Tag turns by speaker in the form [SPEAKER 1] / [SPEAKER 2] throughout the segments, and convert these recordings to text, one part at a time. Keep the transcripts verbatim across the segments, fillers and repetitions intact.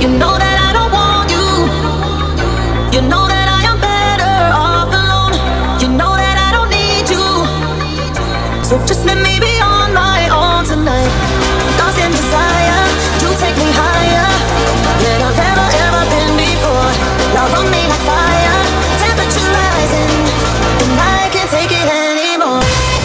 [SPEAKER 1] You know that I don't want you. You know that I am better off alone. You know that I don't need you. So just let me be on my own tonight. Lost in desire, you take me higher than I've ever, ever been before. Love on me like fire, temperature rising, and I can't take it anymore.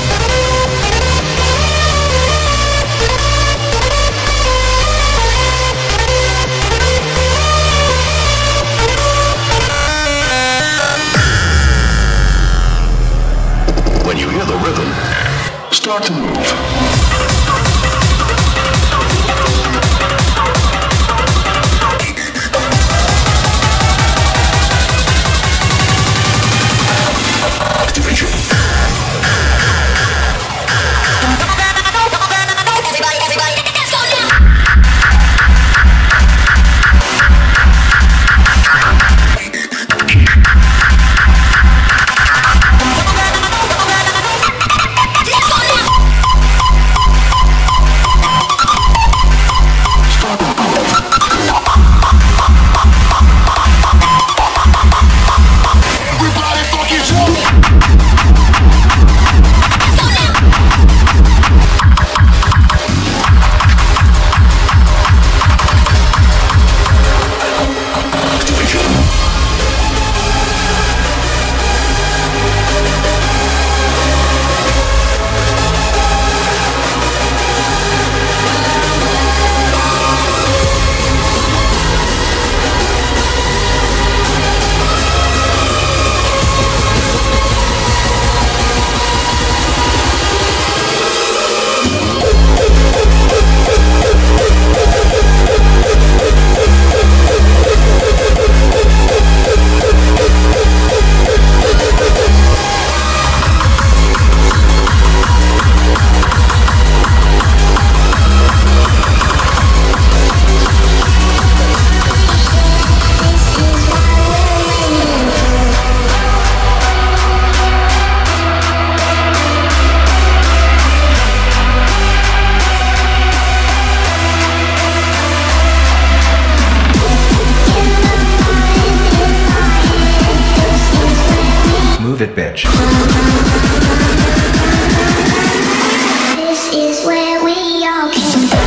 [SPEAKER 2] When you hear the rhythm, start to move.
[SPEAKER 3] Move it, bitch.
[SPEAKER 4] This is where we all came from.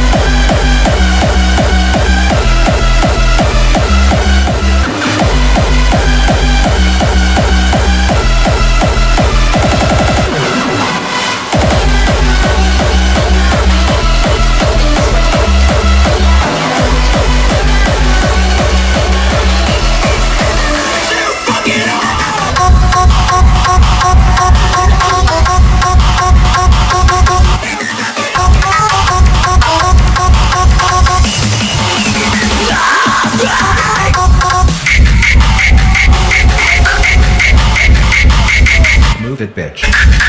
[SPEAKER 3] Move it, bitch.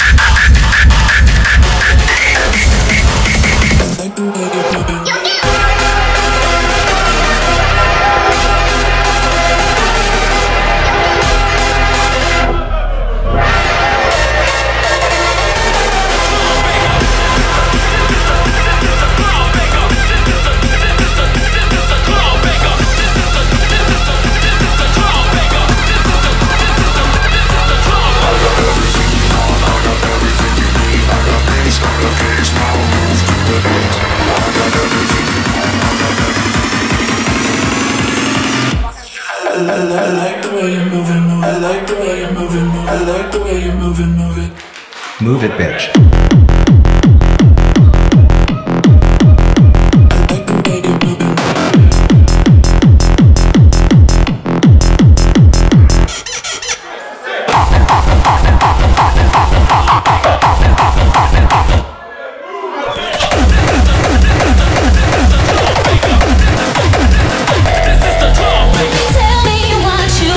[SPEAKER 5] I, I like the way you're moving, move. I like the way you're moving, move. I like the way you're moving, move it.
[SPEAKER 3] Move it, bitch.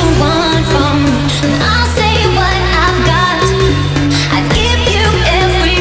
[SPEAKER 1] I'll say what I've got. I'd give you every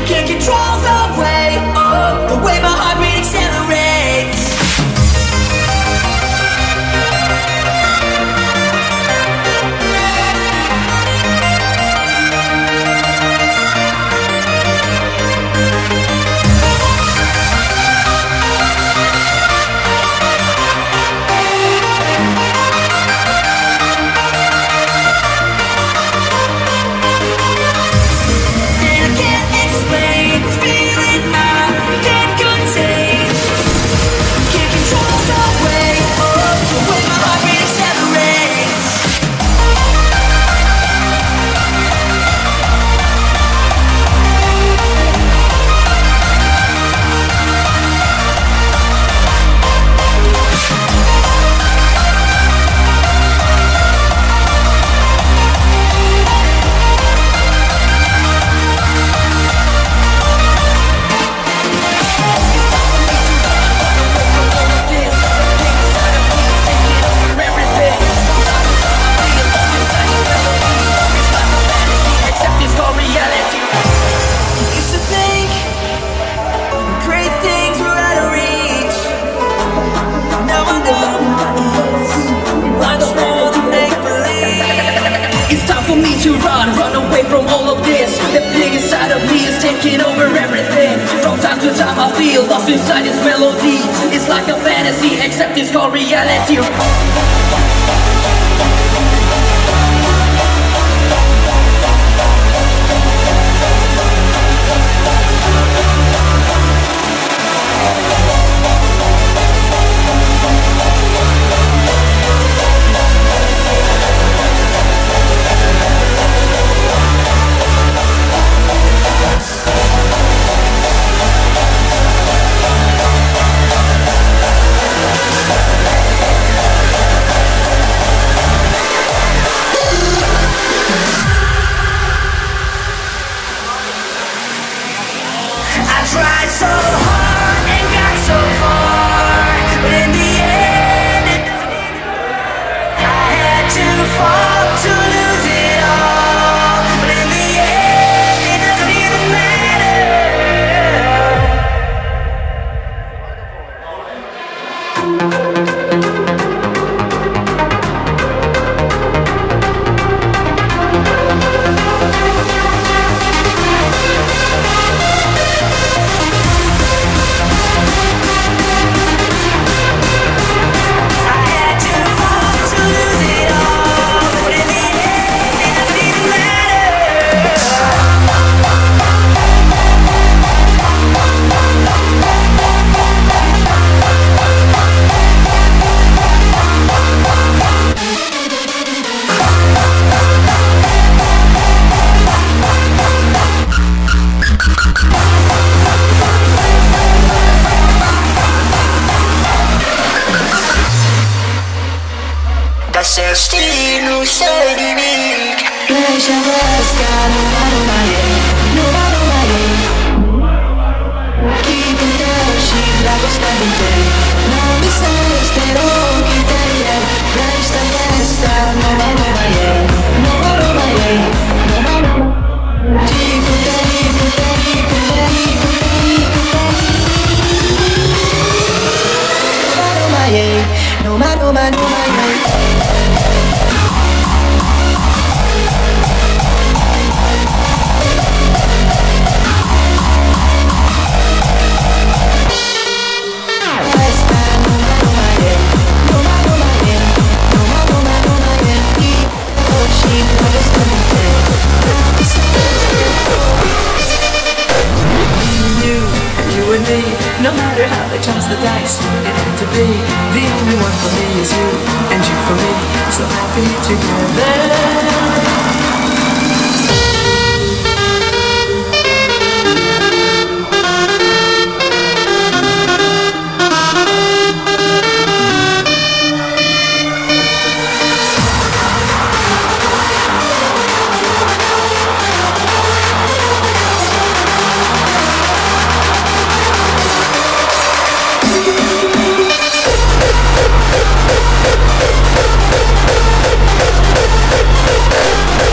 [SPEAKER 1] Can't control the way, oh, the way my heartbeat accelerates. To run, run away from all of this. The thing inside of me is taking over everything. From time to time I feel lost inside this melody. It's like a fantasy, except it's called reality.
[SPEAKER 4] Destino sei di me.
[SPEAKER 1] Deixa rasgar no aromaie, no aromaie. Que tentaste pra gostar de ter. Não me espero que tenha. Pra esta festa no aromaie, no aromaie, no aromaie. Digo, digo, digo, digo, digo, aromaie, no aromaie, no aromaie.
[SPEAKER 5] No matter how they toss the dice, it had to be. The only one for me is you, and you for me. So happy together.
[SPEAKER 4] We'll be right back.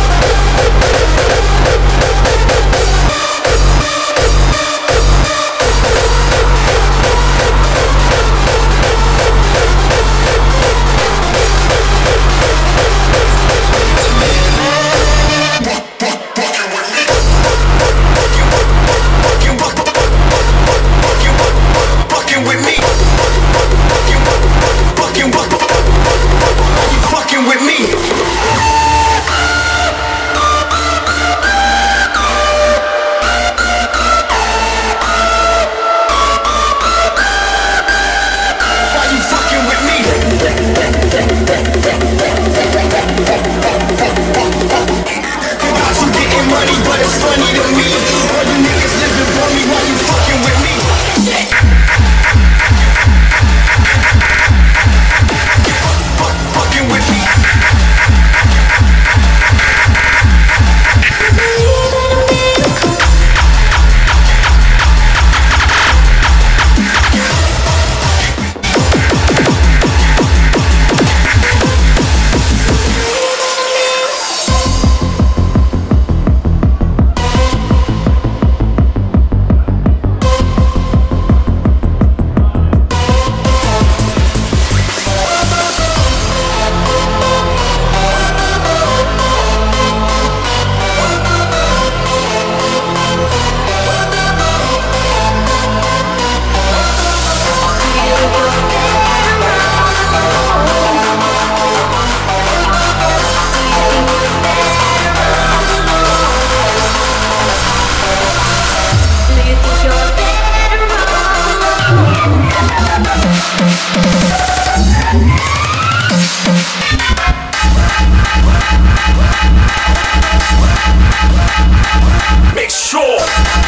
[SPEAKER 6] Make sure.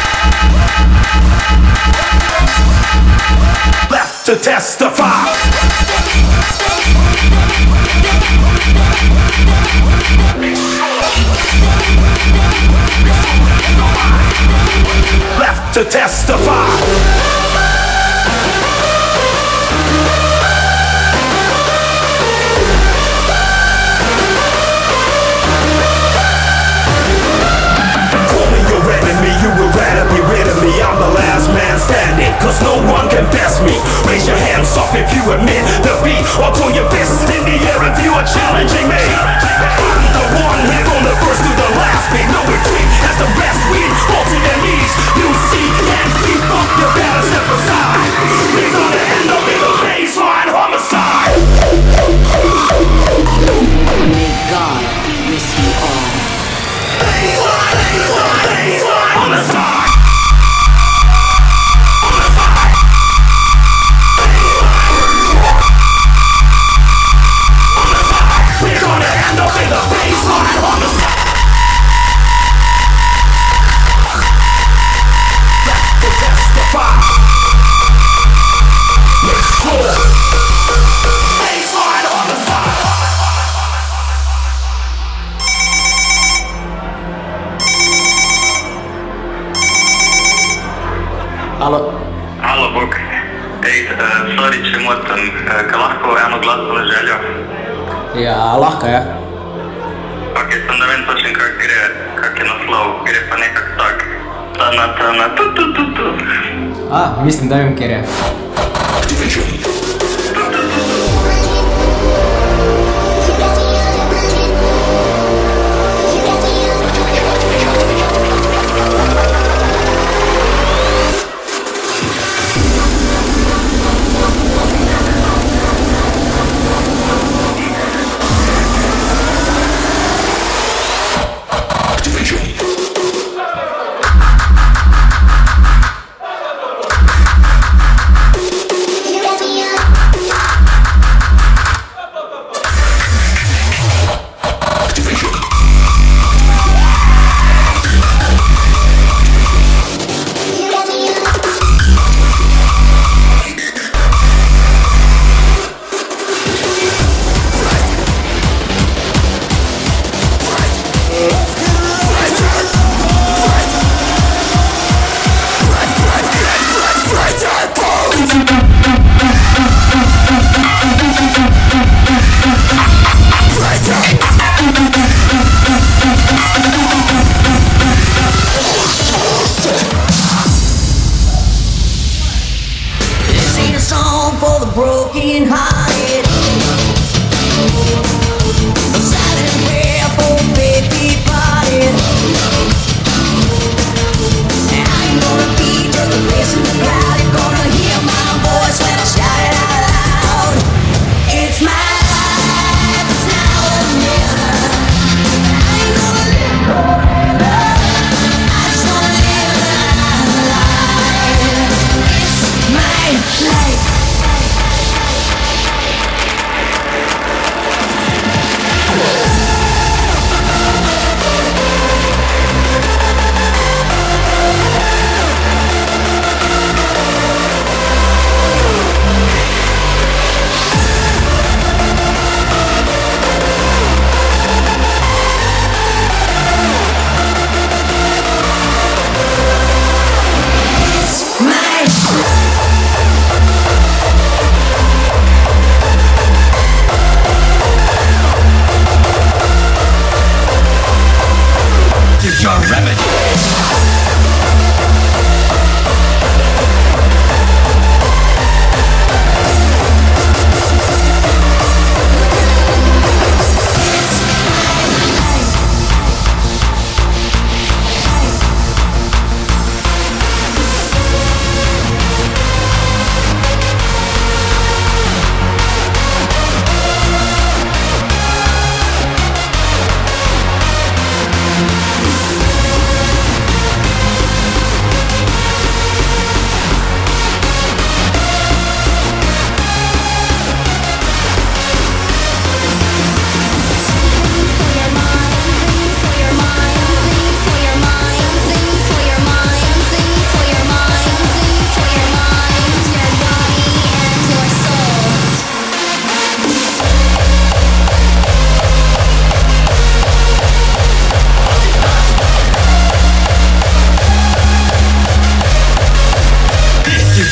[SPEAKER 6] Left to testify. Left to testify. You would rather be rid of me, I'm the last man standing, cause no one can best me. Raise your hands up if you admit defeat, or throw your fists in the air if you are challenging me. I'm the one here from the first to the last, make no retreat as the rest we fall to their knees. You see, can't keep up, you better step aside. We're gonna end up in a baseline homicide.
[SPEAKER 7] May God be with you all.
[SPEAKER 6] Baseline, baseline, baseline homicide.
[SPEAKER 8] Alo.
[SPEAKER 9] Alo, Bog. Ej, uh, sorry, če motim, uh, ka lahko eno glasbeno željo?
[SPEAKER 8] Ja, lahko je.
[SPEAKER 9] Ok, sem ne vem točen kak gre, kak je naslov, gre pa nekak tak. Tana, tana, tu, tu, tu, tu.
[SPEAKER 8] A, mislim, da vem, kjer je.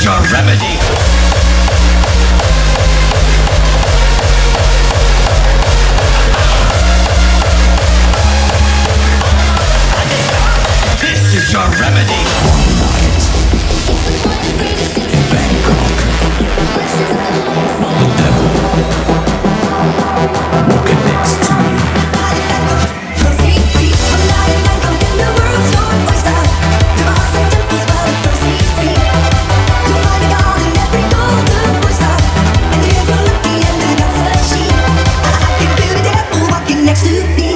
[SPEAKER 6] your remedy. This is your remedy. Bangkok. The devil walking next to me.
[SPEAKER 4] Next to me.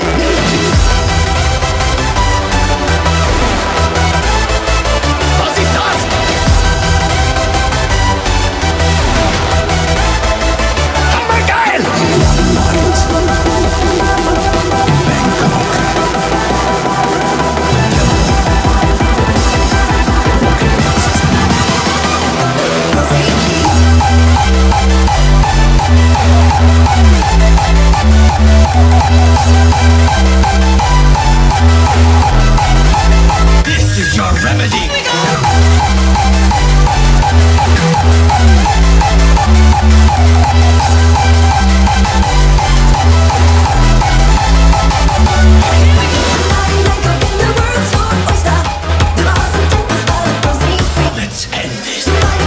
[SPEAKER 6] This is your remedy. Let's end this.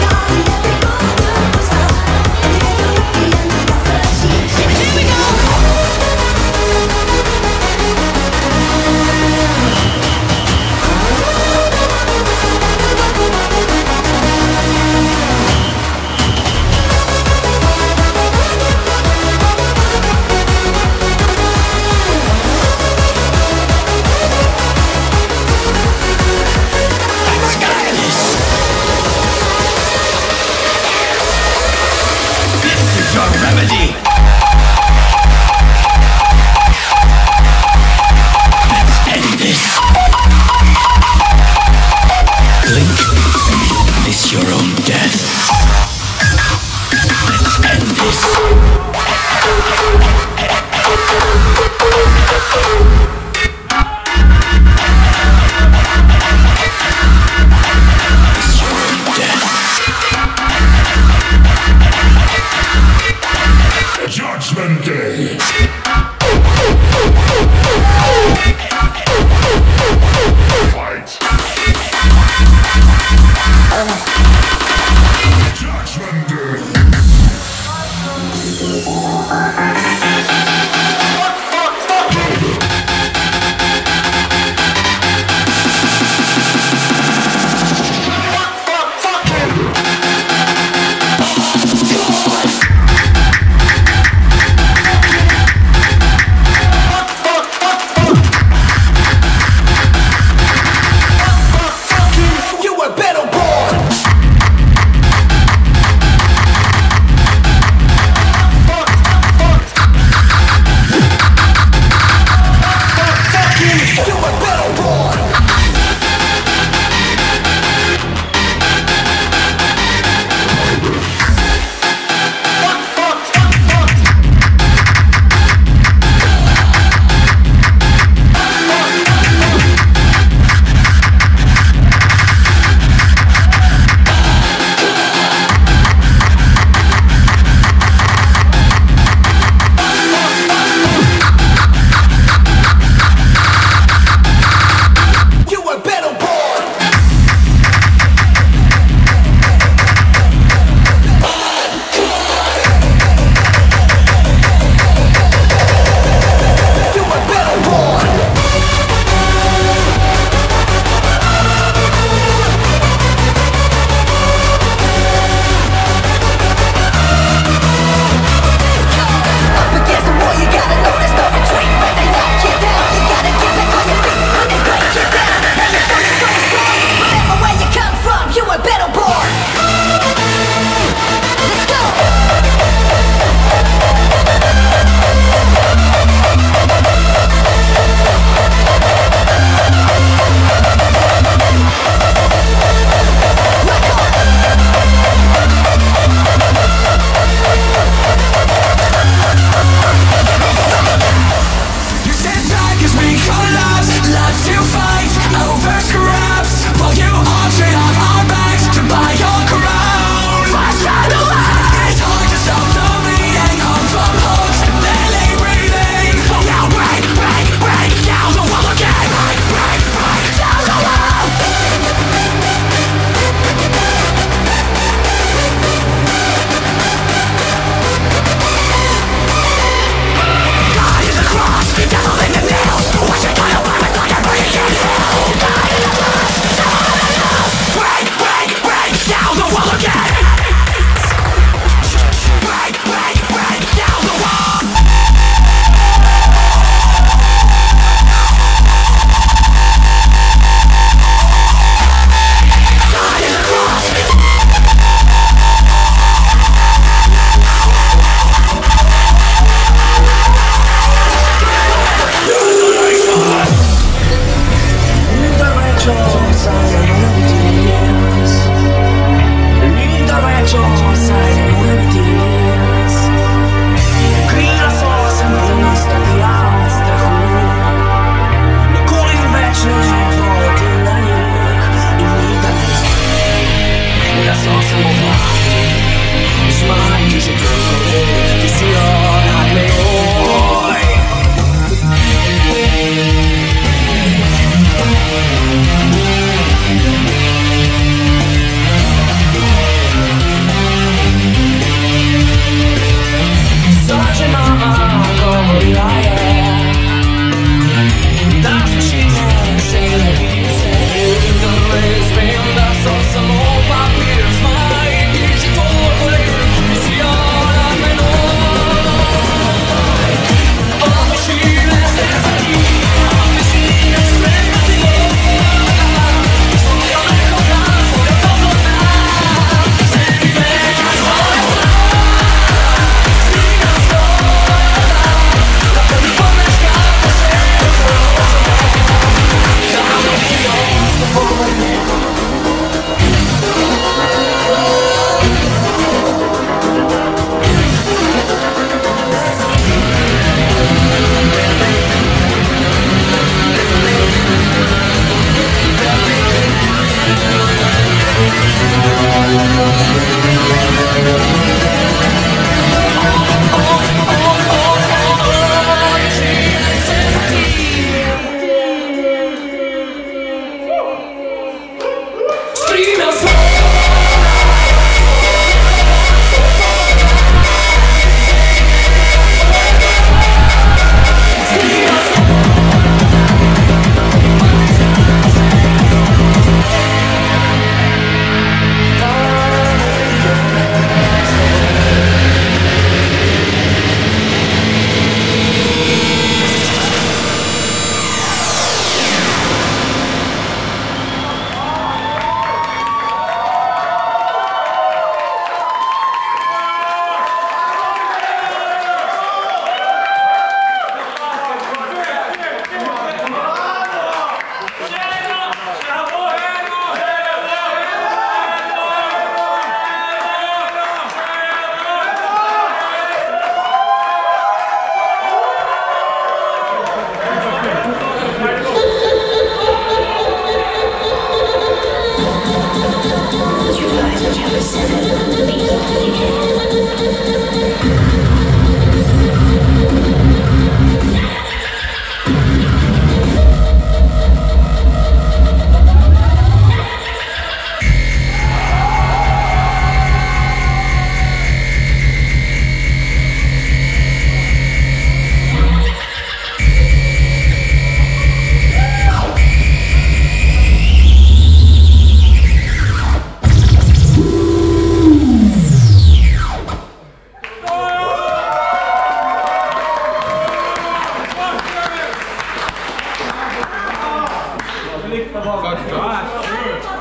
[SPEAKER 6] Your remedy. Let's end this. Blink and you'll miss your own death. Let's end this. Miss your own death.
[SPEAKER 2] Judgment Day. Fight. Judgment Day.
[SPEAKER 5] la source mon frère. Je m'arrête que j'ai tout collé, puis si on a clé, such an honor over the liar. That's what she had, say that he said. The race been the source of more papier. Smile, j'ai trop collé, ici on a mené. Oh, mais she laisse les acquis, mais she laisse les acquis. Son cœur est comme là, son cœur est comme là. C'est lui mec, c'est son là. C'est lui la famille comme la scarpe, c'est le
[SPEAKER 10] Fuck,